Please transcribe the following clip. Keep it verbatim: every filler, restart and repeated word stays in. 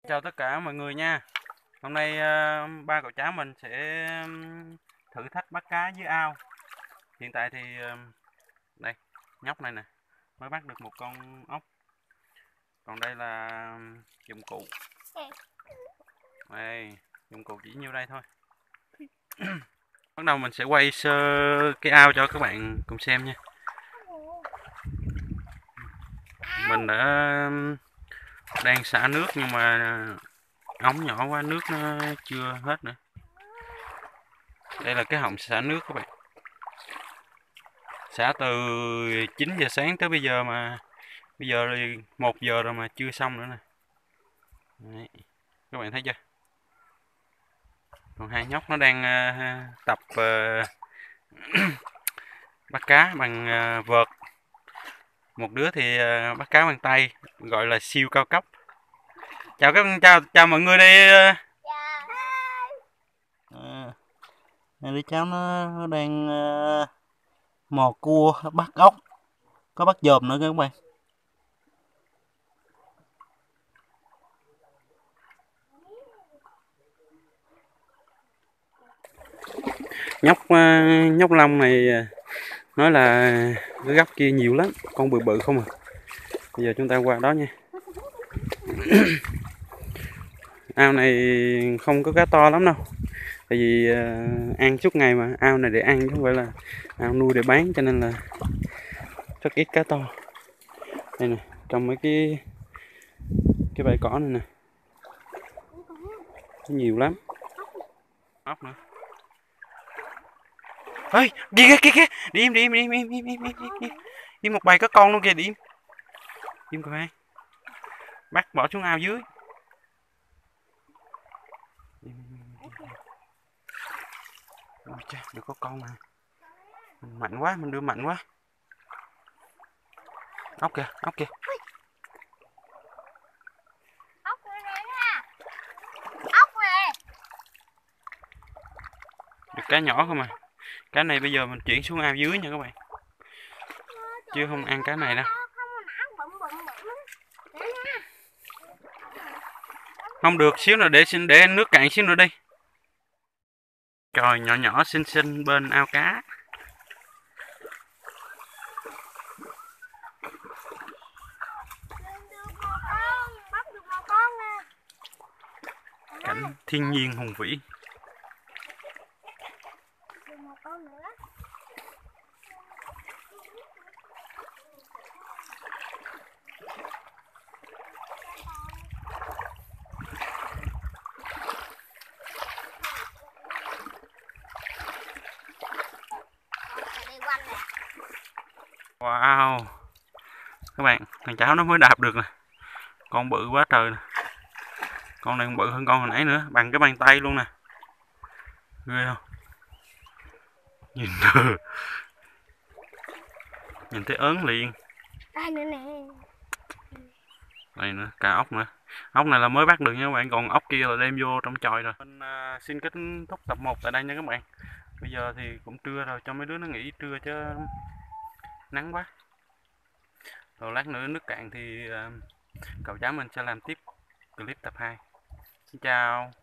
Chào tất cả mọi người nha. Hôm nay ờ, ba cậu cháu mình sẽ ừm, thử thách bắt cá dưới ao. Hiện tại thì ờ, đây, nhóc này nè, mới bắt được một con ốc. Còn đây là ừm, dụng cụ. Đây, dụng cụ chỉ nhiêu đây thôi. Bắt đầu mình sẽ quay sơ cái ao cho các bạn cùng xem nha. Mình đã ừm, đang xả nước nhưng mà ống nhỏ quá, nước nó chưa hết nữa. Đây là cái họng xả nước các bạn. Xả từ chín giờ sáng tới bây giờ mà bây giờ thì một giờ rồi mà chưa xong nữa nè. Đấy. Các bạn thấy chưa? Còn hai nhóc nó đang uh, tập uh, bắt cá bằng uh, vợt. Một đứa thì uh, bắt cá bằng tay, gọi là siêu cao cấp. Chào các chào chào mọi người đây. À, đứa cháu nó, nó đang uh, mò cua, bắt ốc, có bắt dòm nữa các bạn. Nhóc uh, nhóc Long này nói là cái góc kia nhiều lắm, con bự bự không à. Bây giờ chúng ta qua đó nha. Ao này không có cá to lắm đâu, tại vì uh, ăn suốt ngày mà, ao này để ăn chứ không phải là ao nuôi để bán, cho nên là rất ít cá to. Đây nè, trong mấy cái cái bãi cỏ này nè, nhiều lắm. Ốc nữa. Ơi, đi kìa kìa kìa, đi im đi im đi im đi im đi im đi im đi đi một bầy có con luôn kìa, đi im im coi, bắt bỏ xuống ao dưới. Ôi cha, được có con mà. Mình mạnh quá, mình đưa mạnh quá. Ốc kìa, ốc kìa. Ốc nè. Ốc nè. Được cá nhỏ không à. Cá này bây giờ mình chuyển xuống ao dưới nha các bạn. Chứ không ăn cá này đâu. Không được, xíu nữa để xin để nước cạn xíu nữa đi. Trời, nhỏ nhỏ xinh xinh bên ao cá. Cảnh thiên nhiên hùng vĩ. Wow, các bạn, thằng cháu nó mới đạp được nè, con bự quá trời nè, con này còn bự hơn con hồi nãy nữa, bằng cái bàn tay luôn nè, ghê không? Nhìn được, nhìn thấy ớn liền. Đây nữa nè. Đây nữa, cả ốc nữa, ốc này là mới bắt được nha các bạn, còn ốc kia là đem vô trong chòi rồi. Mình uh, xin kết thúc tập một tại đây nha các bạn. Bây giờ thì cũng trưa rồi, cho mấy đứa nó nghỉ trưa chứ nắng quá. Rồi lát nữa nước cạn thì uh, cậu cháu mình sẽ làm tiếp clip tập hai. Xin chào.